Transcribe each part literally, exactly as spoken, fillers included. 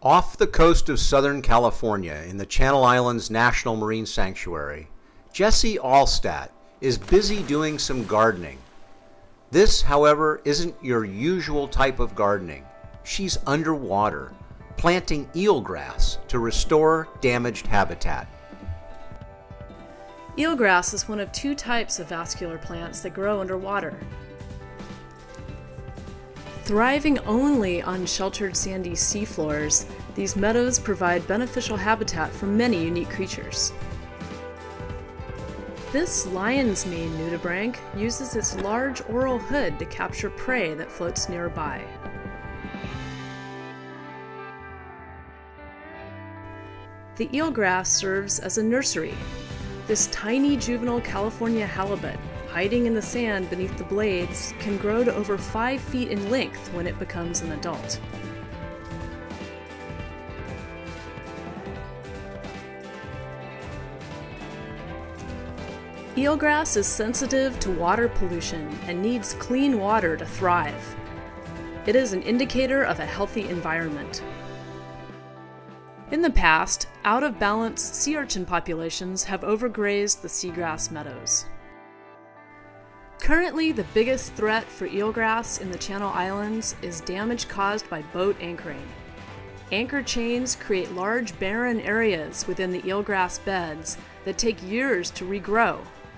Off the coast of Southern California in the Channel Islands National Marine Sanctuary, Jessie Altstatt is busy doing some gardening. This, however, isn't your usual type of gardening. She's underwater, planting eelgrass to restore damaged habitat. Eelgrass is one of two types of vascular plants that grow underwater. Thriving only on sheltered sandy seafloors, these meadows provide beneficial habitat for many unique creatures. This lion's mane nudibranch uses its large oral hood to capture prey that floats nearby. The eelgrass serves as a nursery. This tiny juvenile California halibut, hiding in the sand beneath the blades, can grow to over five feet in length when it becomes an adult. Eelgrass is sensitive to water pollution and needs clean water to thrive. It is an indicator of a healthy environment. In the past, out-of-balance sea urchin populations have overgrazed the seagrass meadows. Currently, the biggest threat for eelgrass in the Channel Islands is damage caused by boat anchoring. Anchor chains create large barren areas within the eelgrass beds that take years to regrow.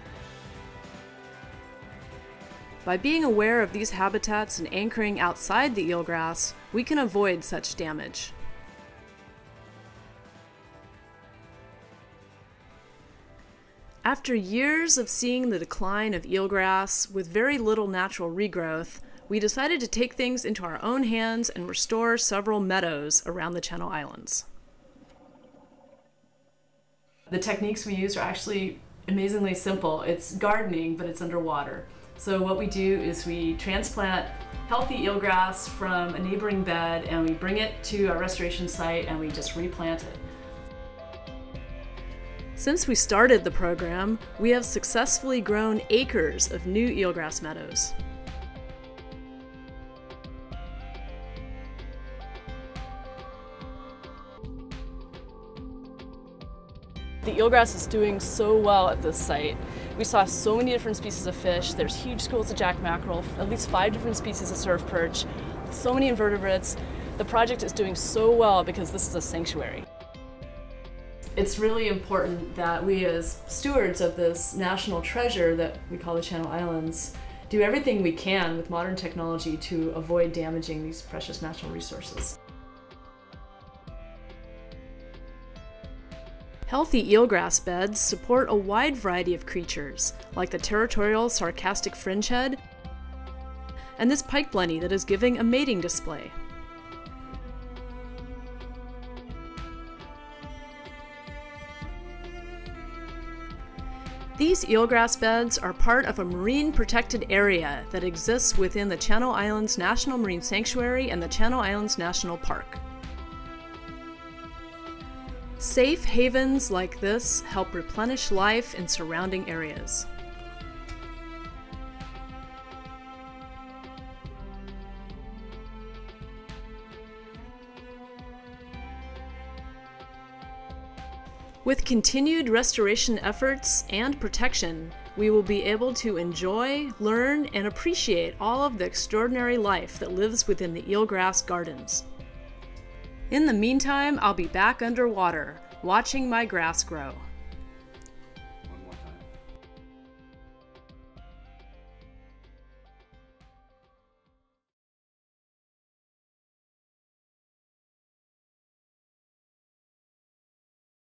By being aware of these habitats and anchoring outside the eelgrass, we can avoid such damage. After years of seeing the decline of eelgrass with very little natural regrowth, we decided to take things into our own hands and restore several meadows around the Channel Islands. The techniques we use are actually amazingly simple. It's gardening, but it's underwater. So what we do is we transplant healthy eelgrass from a neighboring bed and we bring it to our restoration site and we just replant it. Since we started the program, we have successfully grown acres of new eelgrass meadows. The eelgrass is doing so well at this site. We saw so many different species of fish. There's huge schools of jack mackerel, at least five different species of surf perch, so many invertebrates. The project is doing so well because this is a sanctuary. It's really important that we as stewards of this national treasure that we call the Channel Islands do everything we can with modern technology to avoid damaging these precious natural resources. Healthy eelgrass beds support a wide variety of creatures, like the territorial sarcastic fringehead and this pike blenny that is giving a mating display. These eelgrass beds are part of a marine protected area that exists within the Channel Islands National Marine Sanctuary and the Channel Islands National Park. Safe havens like this help replenish life in surrounding areas. With continued restoration efforts and protection, we will be able to enjoy, learn, and appreciate all of the extraordinary life that lives within the eelgrass gardens. In the meantime, I'll be back underwater, watching my grass grow.